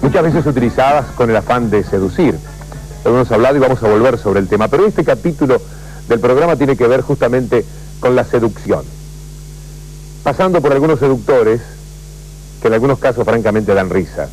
muchas veces utilizadas con el afán de seducir. Lo hemos hablado y vamos a volver sobre el tema, pero este capítulo del programa tiene que ver justamente con la seducción, pasando por algunos seductores que en algunos casos francamente dan risa.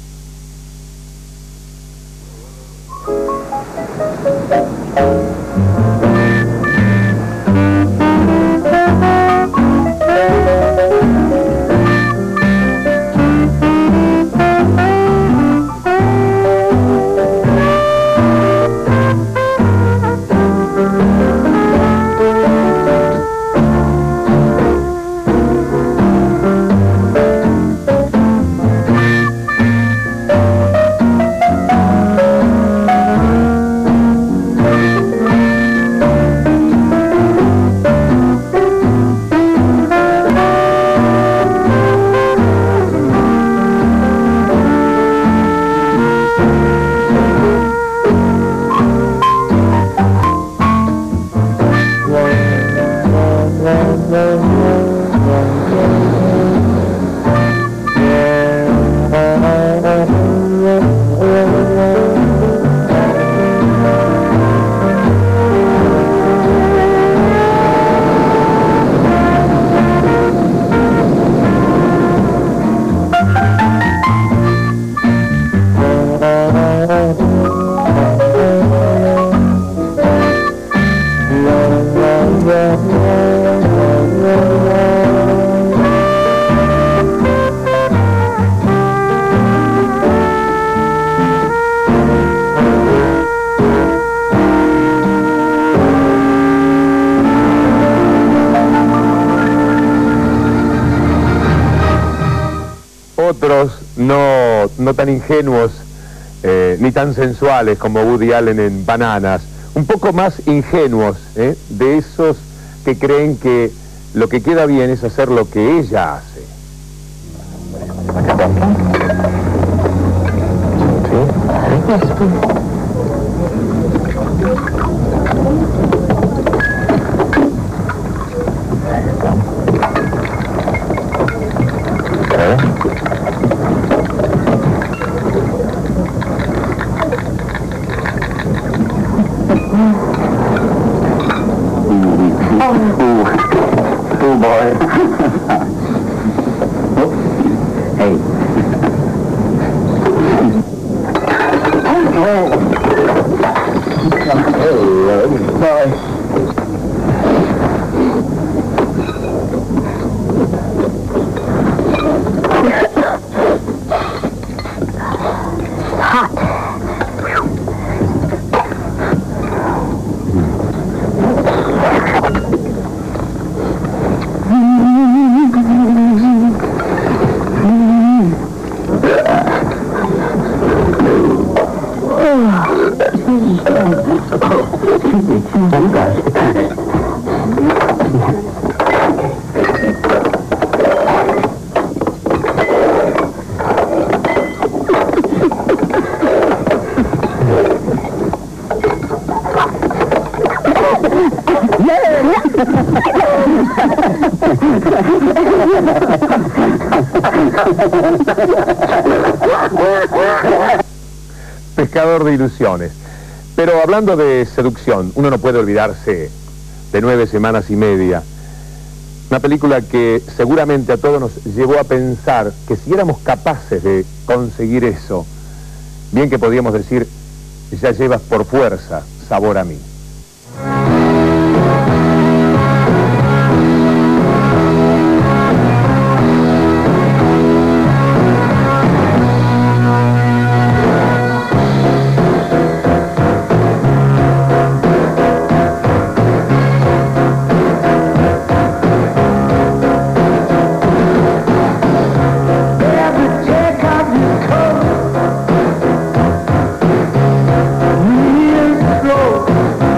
Otros no tan ingenuos ni tan sensuales como Woody Allen en Bananas, un poco más ingenuos, de esos que creen que lo que queda bien es hacer lo que ella hace. Ooh, boy. Hey. Sorry. Pescador de ilusiones. Pero hablando de seducción, uno no puede olvidarse de 9 semanas y media. Una película que seguramente a todos nos llevó a pensar que si éramos capaces de conseguir eso, bien que podíamos decir, ya llevas por fuerza sabor a mí. Real slow.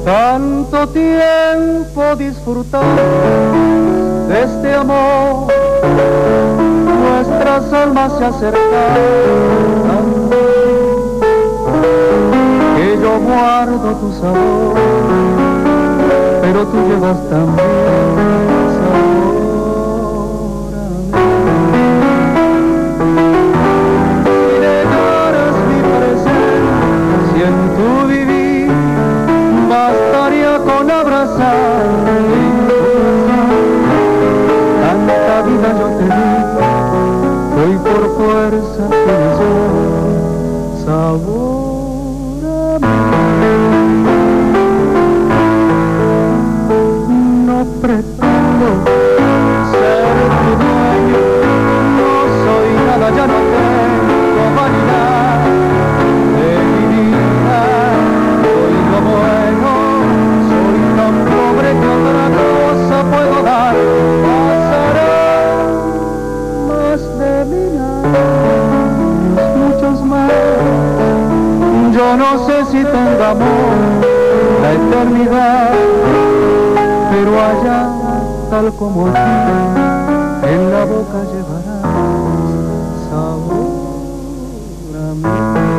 Tanto tiempo disfrutamos de este amor, nuestras almas se acercaron, que yo guardo tu sabor, pero tú llevas también sabor a mí. Si negaras mi presencia en tu vivir, bastaría con abrazarte. Tanta vida yo te di, hoy por fuerza tienes sabor a mí. No pretendo ser tu dueño, no soy nada, ya no tengo vanidad de mi vida. Soy lo bueno, soy tan pobre que otra cosa puedo dar. Pasarán más de 1000 años, muchos más. Yo no sé si tengamos la eternidad, pero allá, tal como aquí, en la boca llevarás sabor a mí.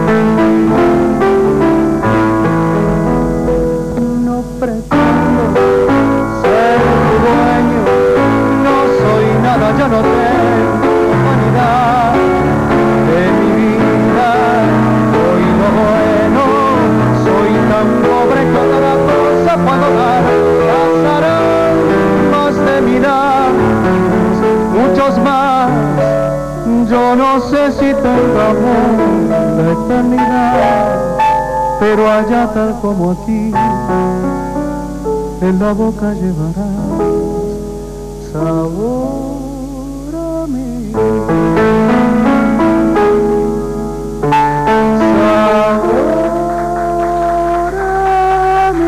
No pretendo ser tu dueño, no soy nada, ya no tengo vanidad de mi vida. Soy lo bueno, soy tan pobre que otra cosa puedo dar. Pasarán más de 1000 años, muchos más. Yo no sé si tengamos la eternidad, pero allá tal como aquí, en la boca llevarás sabor a mí. Sabor a mí.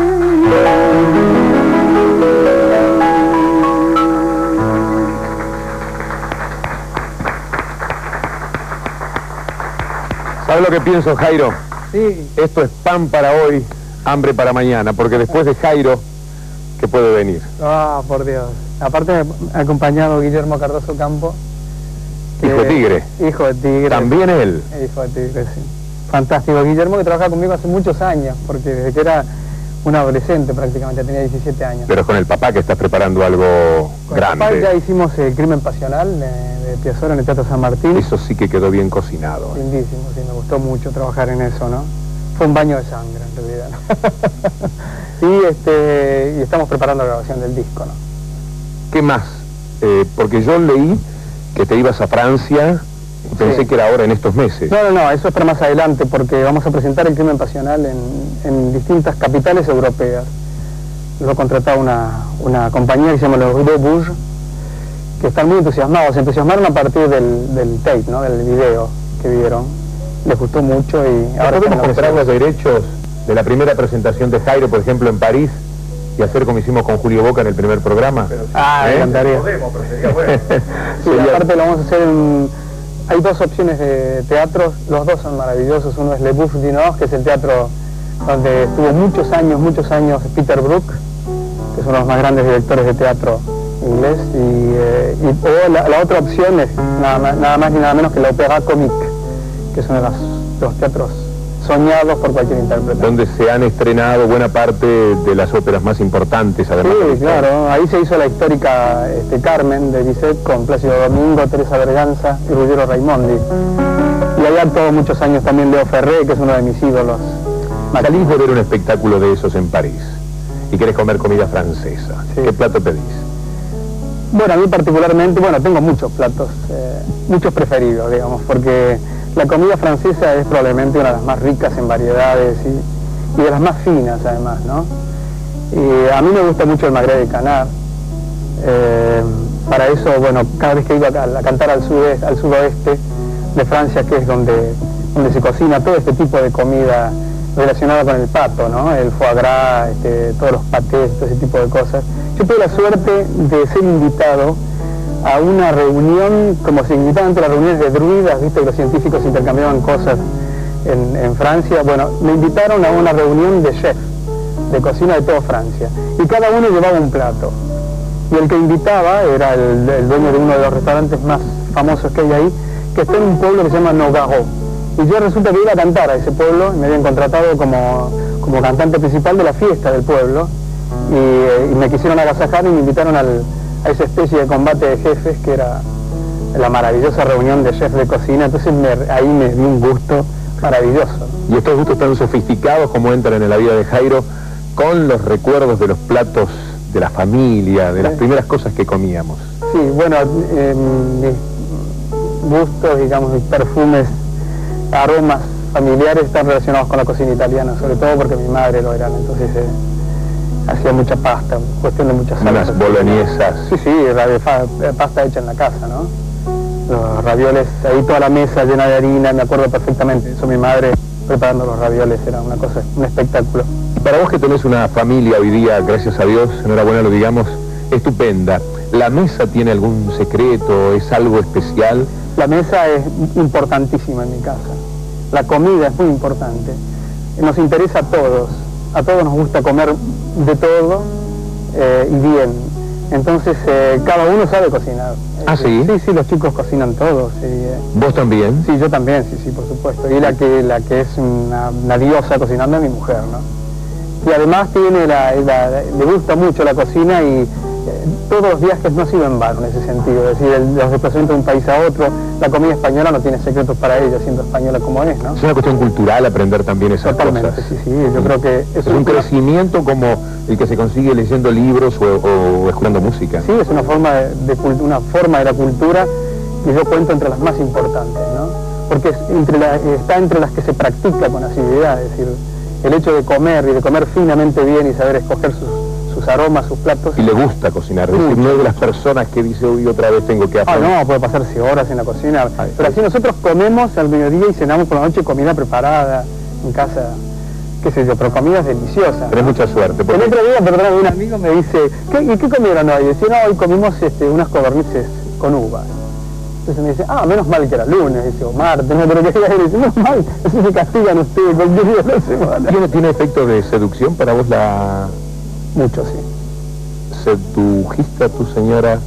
¿Sabes lo que pienso, Jairo? Sí. Esto es pan para hoy, hambre para mañana, porque después de Jairo, ¿qué puede venir? Ah, por Dios. Aparte me ha acompañado Guillermo Cardoso Campo. Hijo de Tigre. Hijo de Tigre. También él. Hijo de Tigre, sí. Fantástico. Guillermo, que trabaja conmigo hace muchos años, porque desde que era un adolescente prácticamente, tenía 17 años. Pero es con el papá que estás preparando algo Con el papá grande. ya hicimos el Crimen Pasional de Piazzolla en el Teatro San Martín. Eso sí que quedó bien cocinado. Lindísimo, sí, me gustó mucho trabajar en eso, ¿no? Fue un baño de sangre, en realidad, ¿no? y estamos preparando la grabación del disco, ¿no? ¿Qué más? Porque yo leí que te ibas a Francia y pensé Sí. que era ahora en estos meses. No, eso es para más adelante, porque vamos a presentar el Crimen Pasional en distintas capitales europeas. Lo ha contratado una compañía que se llama Le Rue de Bourges, que están muy entusiasmados. Se entusiasmaron a partir del tape, ¿no? Del video que vieron. Les gustó mucho y ahora ¿Podemos están comprar los ansiosos. derechos de la primera presentación de Jairo, por ejemplo, en París, y hacer como hicimos con Julio Boca en el primer programa? Me encantaría. Sí, Sería- aparte lo vamos a hacer hay dos opciones de teatros, los dos son maravillosos. Uno es Le Bouffe du Nord, que es el teatro donde estuvo muchos años Peter Brook, que es uno de los más grandes directores de teatro inglés, o la otra opción es nada más ni nada menos que la Opéra Comique, que es uno de los teatros soñados por cualquier intérprete. donde se han estrenado buena parte de las óperas más importantes, además. Sí, claro, ahí se hizo la histórica Carmen de Bizet con Plácido Domingo, Teresa Berganza y Ruggero Raimondi. Y ahí actuó muchos años también Leo Ferré, que es uno de mis ídolos. Salís de ver un espectáculo de esos en París y querés comer comida francesa. Sí. ¿Qué plato pedís? Bueno, a mí particularmente, tengo muchos platos, muchos preferidos, digamos, porque la comida francesa es probablemente una de las más ricas en variedades y de las más finas además, ¿no? Y a mí me gusta mucho el magret de Canard. Para eso, cada vez que iba a cantar al sudoeste de Francia, que es donde se cocina todo este tipo de comida relacionada con el pato, ¿no? El foie gras, todos los patés, todo ese tipo de cosas. Yo tuve la suerte de ser invitado a una reunión, como se invitaban ante las reuniones de druidas, viste que los científicos intercambiaban cosas en Francia. Bueno, me invitaron a una reunión de chefs, de cocina de toda Francia. Y cada uno llevaba un plato. Y el que invitaba era el dueño de uno de los restaurantes más famosos que hay ahí, que está en un pueblo que se llama Nogaro. Y yo resulta que iba a cantar a ese pueblo, me habían contratado como cantante principal de la fiesta del pueblo, y me quisieron agasajar y me invitaron a esa especie de combate de jefes que era la maravillosa reunión de chefs de cocina. Entonces ahí me dio un gusto maravilloso. Y estos gustos tan sofisticados como entran en la vida de Jairo con los recuerdos de los platos de la familia, de las primeras cosas que comíamos. Sí, bueno, mis gustos, digamos, mis perfumes, aromas familiares están relacionados con la cocina italiana, sobre todo porque mi madre lo era, entonces hacía mucha pasta, cuestión de muchas salsas. Unas boloñesas. Sí, pasta hecha en la casa, ¿no? Los ravioles, ahí toda la mesa llena de harina, me acuerdo perfectamente. Eso, mi madre preparando los ravioles, era una cosa, un espectáculo. Para vos que tenés una familia hoy día, gracias a Dios, enhorabuena lo digamos, estupenda, ¿la mesa tiene algún secreto, es algo especial? La mesa es importantísima en mi casa. La comida es muy importante. Nos interesa a todos nos gusta comer de todo y bien. Entonces cada uno sabe cocinar. ¿Ah, sí? Sí, los chicos cocinan todos. ¿Vos también? Sí, yo también, sí, por supuesto. Y la que es una diosa cocinando es mi mujer, ¿no? Y además le gusta mucho la cocina y todos los viajes no ha sido en vano en ese sentido. Es decir, los desplazamientos de un país a otro, la comida española no tiene secretos para ella, siendo española como es, ¿no? Es una cuestión cultural aprender también esas Totalmente, cosas. sí, yo creo que es un crecimiento como el que se consigue leyendo libros o escuchando música. Sí, es una forma de la cultura que yo cuento entre las más importantes, ¿no? Porque está entre las que se practica con asiduidad, es decir, el hecho de comer y de comer finamente bien y saber escoger sus aromas, sus platos. Y le gusta cocinar, es decir, no es de las personas que dice hoy otra vez tengo que hacer. No, puede pasarse horas en la cocina. Pero así nosotros comemos al mediodía y cenamos por la noche comida preparada en casa, qué sé yo, pero comidas deliciosas. Tenés mucha suerte. El otro día, perdón, un amigo me dice, ¿y qué comieron hoy? Decía, no, hoy comimos unas codornices con uvas. Entonces me dice, menos mal que era lunes, dice, o martes, no, pero que dice, menos mal, así se castigan ustedes cualquier día de la semana. ¿Tiene efecto de seducción para vos la...? Mucho, sí. ¿Sedujiste a tu señora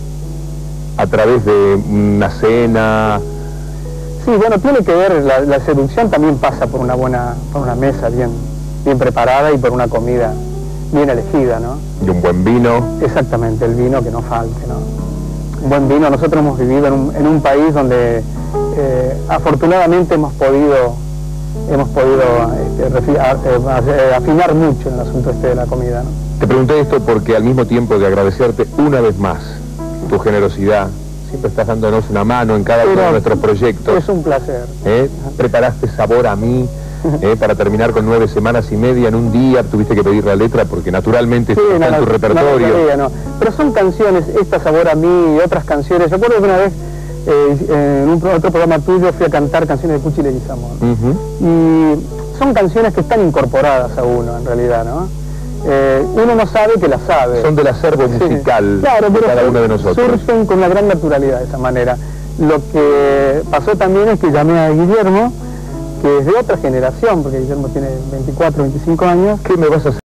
a través de una cena? Sí, bueno, tiene que ver, la seducción también pasa por una mesa bien preparada y por una comida bien elegida, ¿no? Y un buen vino. Exactamente, el vino que no falte, ¿no? Un buen vino. Nosotros hemos vivido en un país donde afortunadamente hemos podido afinar mucho en el asunto de la comida, ¿no? Te pregunté esto porque al mismo tiempo de agradecerte una vez más tu generosidad, siempre estás dándonos una mano en cada uno de nuestros proyectos. Es un placer. Preparaste Sabor a mí para terminar con 9 semanas y media en un día, tuviste que pedir la letra porque naturalmente está en tu repertorio. No. Pero son canciones, esta Sabor a mí y otras canciones. Recuerdo que una vez en otro programa tuyo fui a cantar canciones de Cuchi Leguizamón. Y son canciones que están incorporadas a uno en realidad, ¿no? Uno no sabe que las sabe. Son del acervo musical de cada uno de nosotros. Surgen con una gran naturalidad de esa manera. Lo que pasó también es que llamé a Guillermo, que es de otra generación, porque Guillermo tiene 24, 25 años. ¿Qué me vas a hacer?